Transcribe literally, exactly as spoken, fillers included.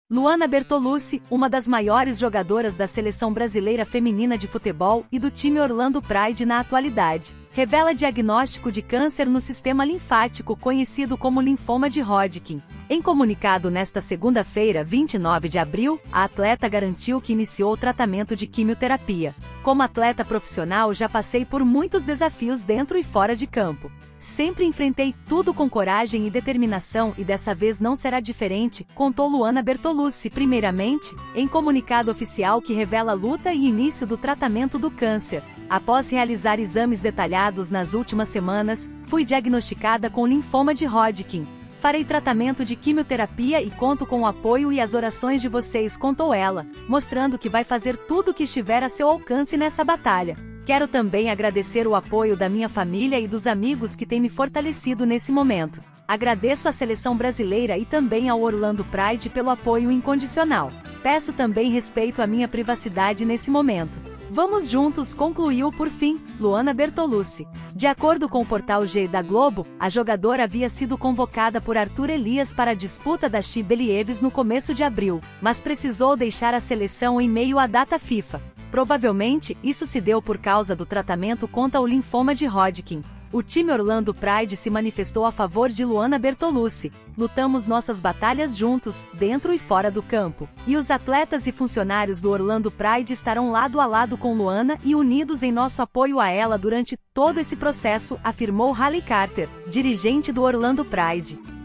Luana Bertolucci, uma das maiores jogadoras da seleção brasileira feminina de futebol e do time Orlando Pride na atualidade, revela diagnóstico de câncer no sistema linfático conhecido como linfoma de Hodgkin. Em comunicado nesta segunda-feira, vinte e nove de abril, a atleta garantiu que iniciou o tratamento de quimioterapia. Como atleta profissional, já passei por muitos desafios dentro e fora de campo. Sempre enfrentei tudo com coragem e determinação e dessa vez não será diferente, contou Luana Bertolucci primeiramente, em comunicado oficial que revela a luta e início do tratamento do câncer. Após realizar exames detalhados nas últimas semanas, fui diagnosticada com linfoma de Hodgkin. Farei tratamento de quimioterapia e conto com o apoio e as orações de vocês, contou ela, mostrando que vai fazer tudo o que estiver a seu alcance nessa batalha. Quero também agradecer o apoio da minha família e dos amigos que têm me fortalecido nesse momento. Agradeço à seleção brasileira e também ao Orlando Pride pelo apoio incondicional. Peço também respeito à minha privacidade nesse momento. Vamos juntos, concluiu por fim, Luana Bertolucci. De acordo com o portal G da Globo, a jogadora havia sido convocada por Arthur Elias para a disputa da She Believes no começo de abril, mas precisou deixar a seleção em meio à data FIFA. Provavelmente, isso se deu por causa do tratamento contra o linfoma de Hodgkin. O time Orlando Pride se manifestou a favor de Luana Bertolucci. Lutamos nossas batalhas juntos, dentro e fora do campo. E os atletas e funcionários do Orlando Pride estarão lado a lado com Luana e unidos em nosso apoio a ela durante todo esse processo, afirmou Haley Carter, dirigente do Orlando Pride.